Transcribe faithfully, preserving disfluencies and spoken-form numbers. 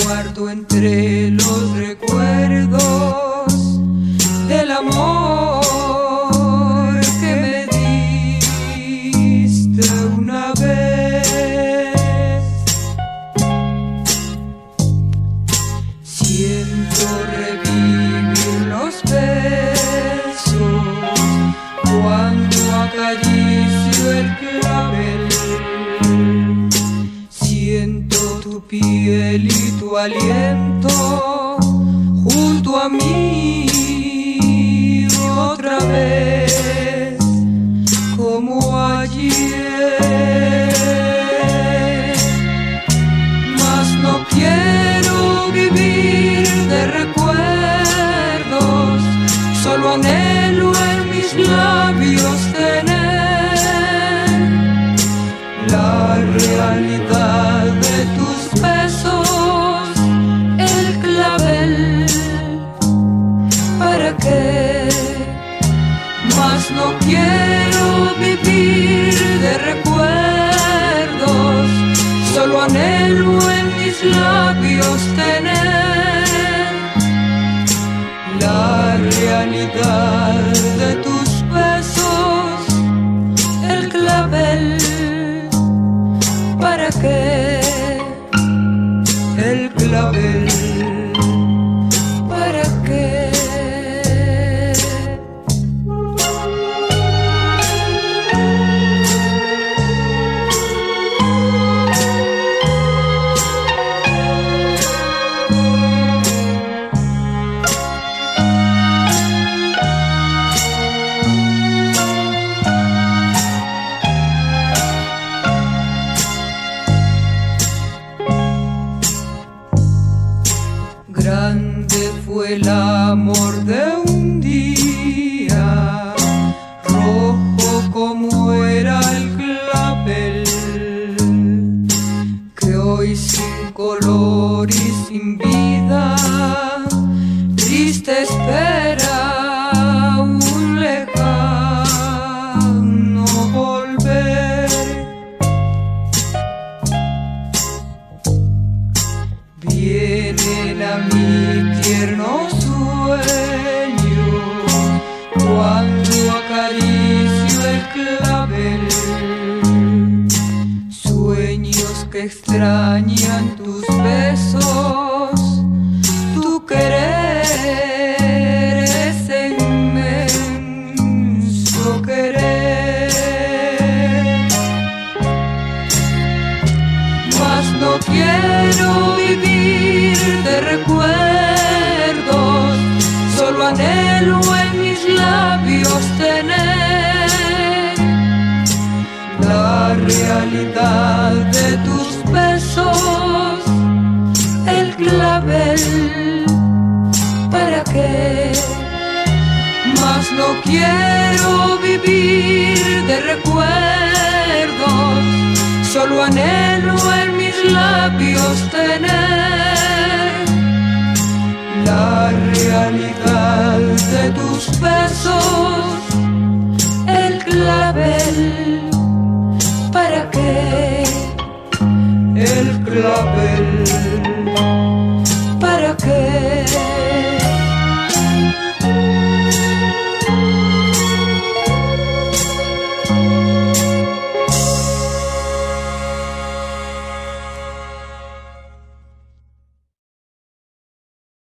guardo entre los recuerdos del amor que me diste una vez. Siento revivir los besos cuando acaricio el clavel. Siento tu piel y tu aliento junto a mí otra vez, como ayer. Mas no quiero vivir de recuerdos, solo anhelo en mis labios tener la realidad de tus besos, el clavel. ¿Para qué? Mas no quiero vivir de recuerdos, solo anhelo en mis labios tener la realidad de tus besos, el clavel. ¿Para qué? El clavel. ¿Para qué? Grande fue el amor de un día, rojo como era el clavel, que hoy sin color y sin vida, triste espera un lejano volver. Vienen a mí tiernos sueños cuando acaricio el clavel, sueños que extrañan tus besos, tu querer, ese inmenso querer. Mas no quiero vivir de recuerdos, solo anhelo en mis labios tener la realidad de tus besos, el clavel. ¿Para qué? Mas no quiero vivir de recuerdos, solo anhelo en mis labios tener la realidad de tus besos, el clavel. ¿Para qué? El clavel. ¿Para qué?